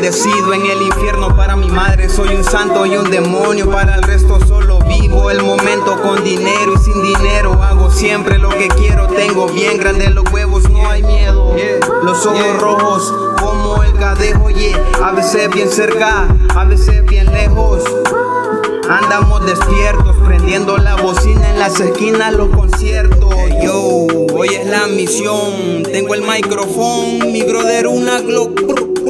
maldecido en el infierno. Para mi madre soy un santo y un demonio. Para el resto solo vivo el momento con dinero y sin dinero. Hago siempre lo que quiero. Tengo bien grandes los huevos, no hay miedo. Los ojos rojos como el gadejo, a veces bien cerca, a veces bien lejos. Andamos despiertos, prendiendo la bocina en las esquinas, los conciertos. Yo, hoy es la misión, tengo el micrófono, mi brother una Glock.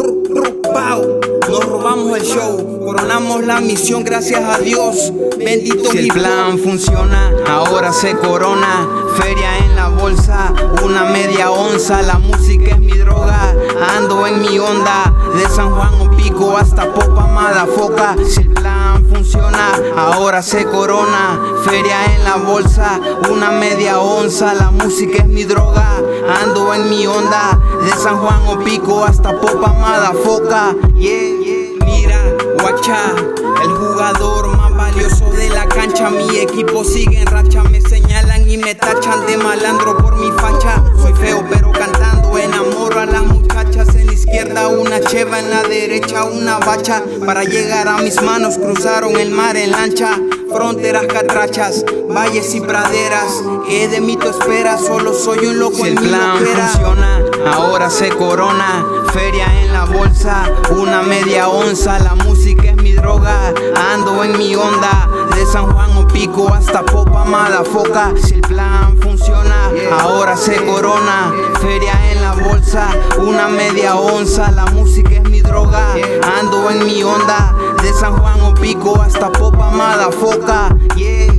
Nos robamos el show, coronamos la misión, gracias a Dios, bendito. Si el plan funciona, ahora se corona. Feria en la bolsa, una media onza. La música es mi droga, ando en mi onda. De San Juan o Pico hasta Popa Madafoca. Si el plan funciona, ahora se corona. Feria en la bolsa, una media onza. La música es mi droga, ando en mi onda. De San Juan o Pico hasta Popa Madafoca. Mira, guacha, el jugador más valioso de la cancha. Mi equipo sigue en racha, me señalan y me tachan de malandro por mi facha. Soy feo pero cantando enamoro a las muchachas. En la izquierda una cheva, en la derecha una bacha. Para llegar a mis manos cruzaron el mar en lancha. Fronteras catrachas, valles y praderas. ¿Qué de mí tú esperas? Solo soy un loco. Si el plan funciona, ahora se corona. Feria en la bolsa, una media onza. La música es mi droga, ando en mi onda. De San Juan o Pico hasta Popa Madafoca. Si el plan funciona, ahora se corona. Feria en la bolsa, una media onza. La música es mi droga, ando en mi onda. De San Juan o Pico hasta Popa Madafoca.